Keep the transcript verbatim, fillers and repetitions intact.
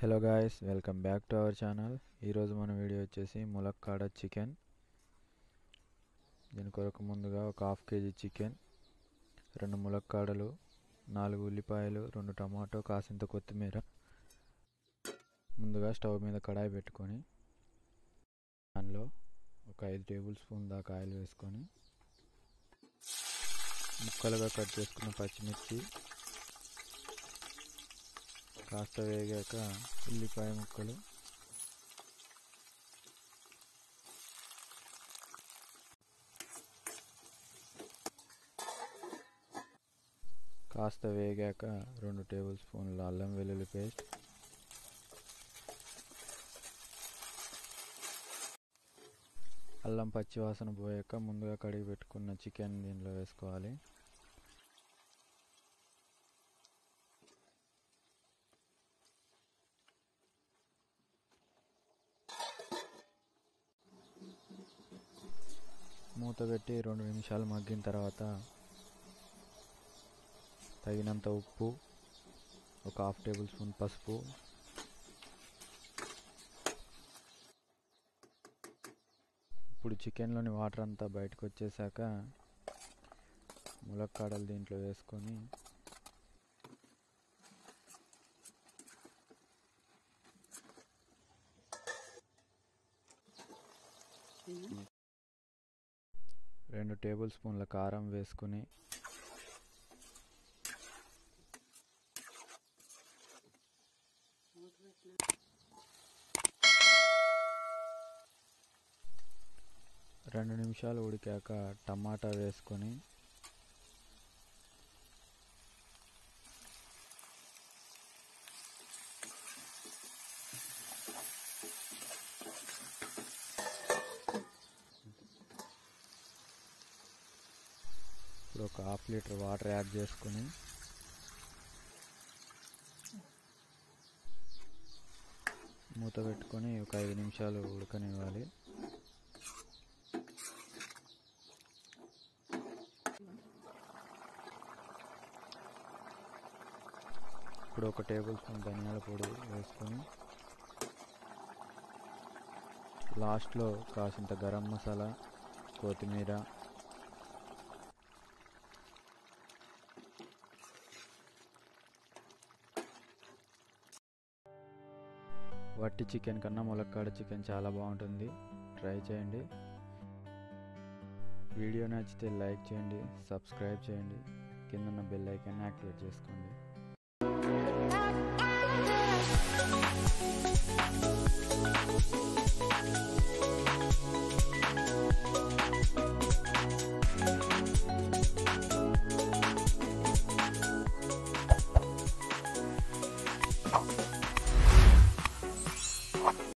Hello guys, welcome back to our channel. ఈరోజు మన video వచ్చేసి ములక్కాడ చికెన్. దీని కొరకు ముందుగా ఒక హాఫ్ కేజీ చికెన్, రెండు ములక్కాడలు, నాలుగు ఉల్లిపాయలు, రెండు టమాటో, కాసింత కొత్తిమీర. ముందుగా స్టవ్ మీద కడాయి పెట్టుకొని దానిలో ఒక ఐదు టేబుల్ స్పూన్ దాకా ఆయిల్ వేసుకొని ముక్కలుగా కట్ చేసుకున్న పచ్చిమిర్చి, కాస్త వేగాక ఉల్లిపాయ ముక్కలు, కాస్త వేగాక రెండు టేబుల్ స్పూన్ల అల్లం వెల్లుల్లి పేస్ట్, అల్లం పచ్చివాసన పోయాక ముందుగా కడిగి పెట్టుకున్న చికెన్ దీనిలో వేసుకోవాలి. మూత పెట్టి రెండు నిమిషాలు మగ్గిన తర్వాత తగినంత ఉప్పు, ఒక హాఫ్ టేబుల్ స్పూన్ పసుపు, ఇప్పుడు చికెన్లోని వాటర్ అంతా బయటకు వచ్చేసాక ములక్కాడలు దీంట్లో వేసుకొని రెండు టేబుల్ స్పూన్ల కారం వేసుకుని రెండు నిమిషాలు ఉడికాక టమాటా వేసుకొని ఇప్పుడు ఒక హాఫ్ లీటర్ వాటర్ యాడ్ చేసుకొని మూత పెట్టుకొని ఒక ఐదు నిమిషాలు ఉడకనివ్వాలి. ఇప్పుడు ఒక టేబుల్ స్పూన్ ధనియాల పొడి వేసుకొని లాస్ట్లో కాసింత గరం మసాలా, కొత్తిమీర, వట్టి చికెన్ కన్నా ములక్కాడ చికెన్ చాలా బాగుంటుంది. ట్రై చేయండి. వీడియో నచ్చితే లైక్ చేయండి, సబ్స్క్రైబ్ చేయండి, కింద ఉన్న బెల్ ఐకాన్ యాక్టివేట్ చేసుకోండి.